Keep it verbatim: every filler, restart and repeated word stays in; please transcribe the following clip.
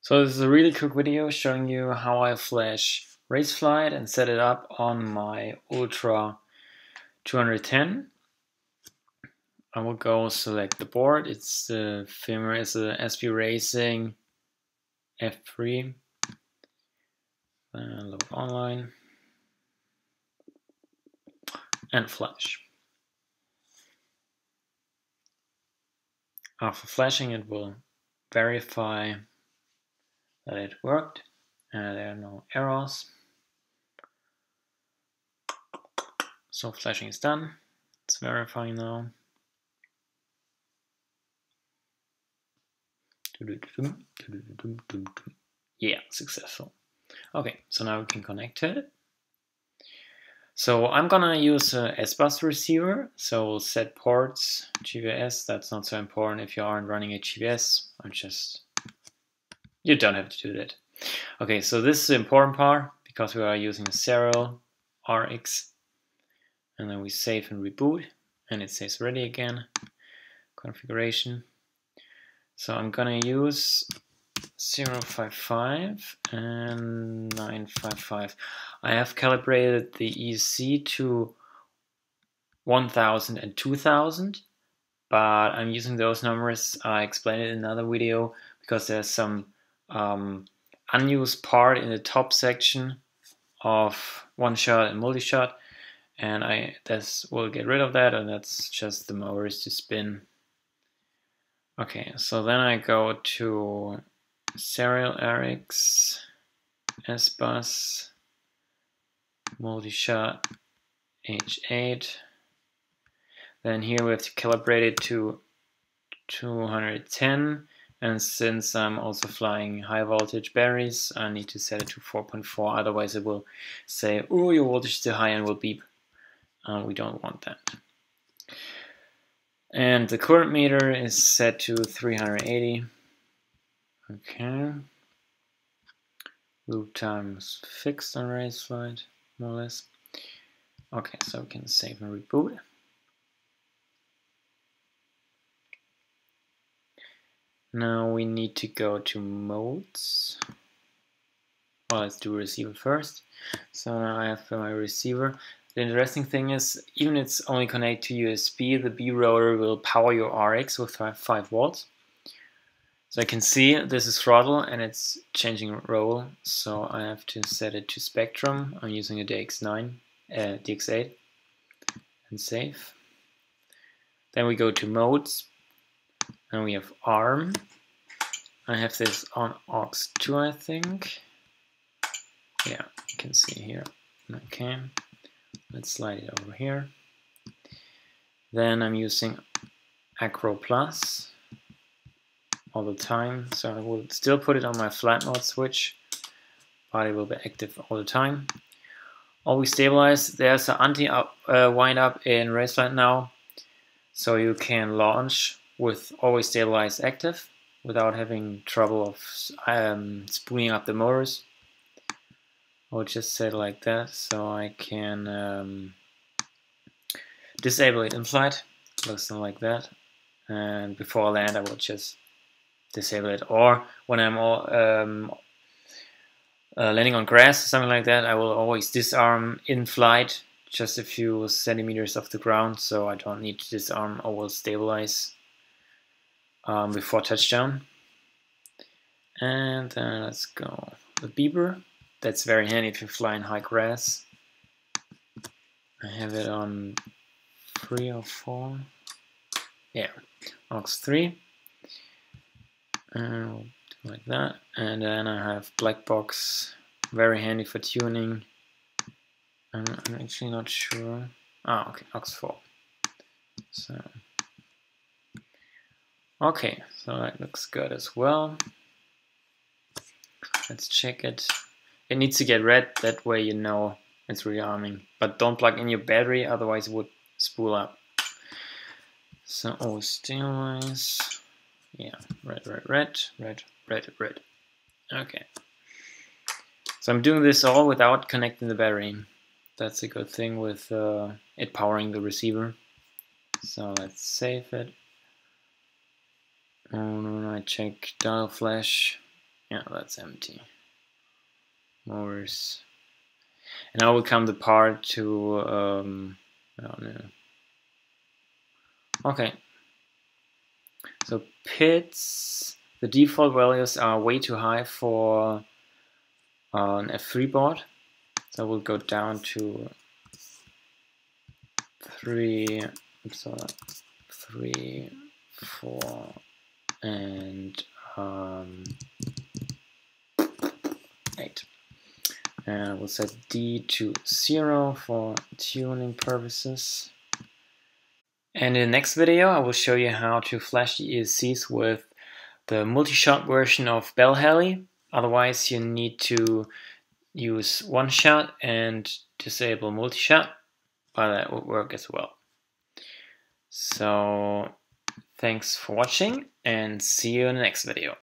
So this is a really quick video showing you how I flash RaceFlight and set it up on my Ultra two ten. I will go select the board. It's the firmware is a S B Racing F three. Then load online and flash. After flashing, it will verify that it worked and there are no errors. So flashing is done. It's verifying now. Yeah, successful. Okay, so now we can connect to it. So I'm gonna use a S-Bus receiver, so we'll set ports, G P S. That's not so important if you aren't running a G P S. I'm just, you don't have to do that. Okay, so this is the important part because we are using a serial R X, and then we save and reboot, and it says ready again. Configuration. So I'm gonna use zero five five and nine five five. I have calibrated the E S C to one thousand and two thousand, but I'm using those numbers. I explained it in another video because there's some um, unused part in the top section of one shot and multi-shot, and I this will get rid of that, and that's just the motors to spin. Okay, so then I go to serial R X, S-Bus, multi-shot H eight. Then here we have to calibrate it to two hundred ten, and since I'm also flying high voltage batteries, I need to set it to four point four, otherwise it will say, oh, your voltage is too high, and will beep. Uh, we don't want that. And the current meter is set to three hundred eighty. Okay. Loop time is fixed on RaceFlight, more or less. Okay, so we can save and reboot. Now we need to go to modes. Well, let's do receiver first. So now I have my receiver. The interesting thing is, even if it's only connected to U S B, the B rotor will power your R X with five volts. So I can see this is throttle and it's changing role. So I have to set it to spectrum. I'm using a D X nine, uh, D X eight, and save. Then we go to modes, and we have ARM. I have this on aux two, I think. Yeah, you can see here. Okay. Let's slide it over here. Then I'm using Acro Plus all the time, so I will still put it on my flight mode switch, but it will be active all the time. Always stabilize. There's an anti-wind up in RaceFlight now, so you can launch with always stabilize active without having trouble of um, spooling up the motors. I'll just set it like that so I can um, disable it in flight. Looks something like that. And before I land, I will just disable it. Or when I'm all, um, uh, landing on grass or something like that, I will always disarm in flight, just a few centimeters off the ground, so I don't need to disarm or will stabilize um, before touchdown. And then let's go the beeper. That's very handy if you fly in high grass. I have it on three or four. Yeah, aux three. And we'll do like that. And then I have black box, very handy for tuning. I'm, I'm actually not sure. Ah, okay, aux four. So, okay, so that looks good as well. Let's check it. It needs to get red, that way you know it's rearming. But don't plug in your battery, otherwise it would spool up. So always stabilize. Yeah, red, red, red, red, red, red. Okay. So I'm doing this all without connecting the battery. That's a good thing with uh, it powering the receiver. So let's save it. And I check dial flash. Yeah, that's empty. Motors. And now will come the part to, um, oh no. Okay. So pits, the default values are way too high for uh, an F three board. So we'll go down to three, so three, four, and um, eight. And we'll set D to zero for tuning purposes. And in the next video, I will show you how to flash the E S Cs with the MultiShot version of BLHeli. Otherwise, you need to use one shot and disable MultiShot, but that would work as well. So, thanks for watching and see you in the next video.